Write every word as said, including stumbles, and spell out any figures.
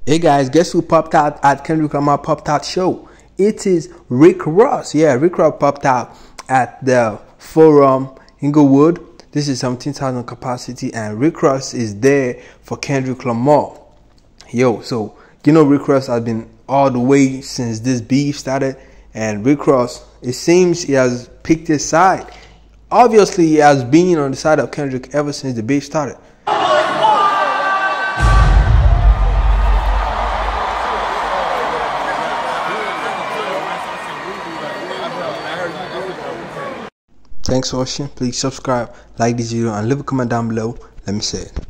Hey guys, guess who popped out at Kendrick Lamar popped out show? It is Rick Ross. Yeah, Rick Ross popped out at the Forum Inglewood. This is seventeen thousand capacity, and Rick Ross is there for Kendrick Lamar. Yo, so you know Rick Ross has been all the way since this beef started, and Rick Ross, it seems he has picked his side. Obviously, he has been on the side of Kendrick ever since the beef started. Thanks for watching. Please subscribe, like this video, and leave a comment down below. Let me say it.